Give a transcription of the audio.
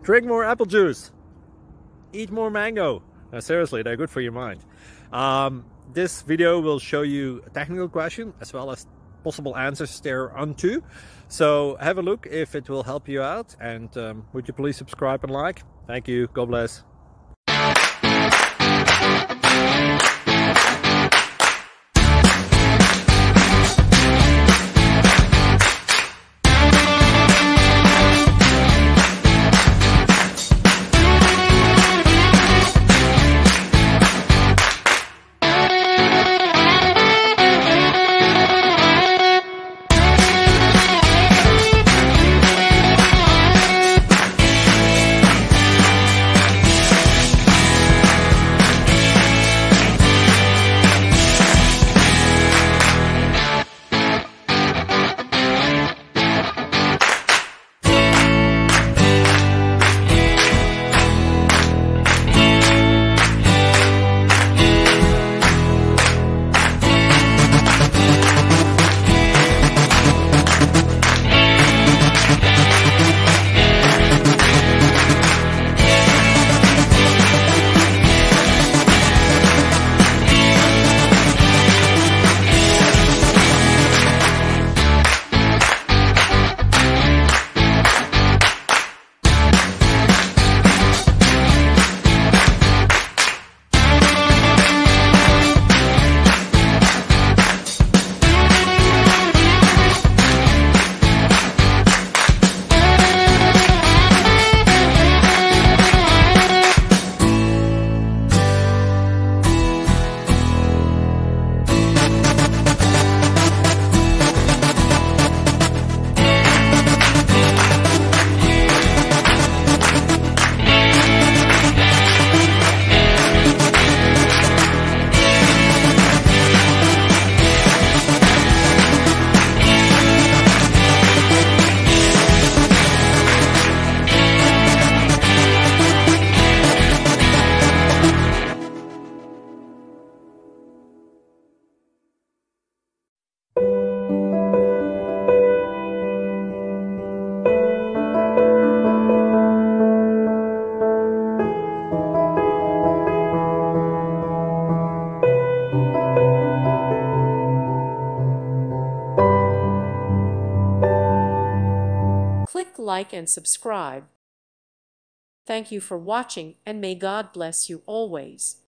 Drink more apple juice. Eat more mango. No, seriously, they're good for your mind. This video will show you a technical question as well as possible answers thereunto. So have a look if it will help you out, and would you please subscribe and like? Thank you. God bless. Click like and subscribe. Thank you for watching, and may God bless you always.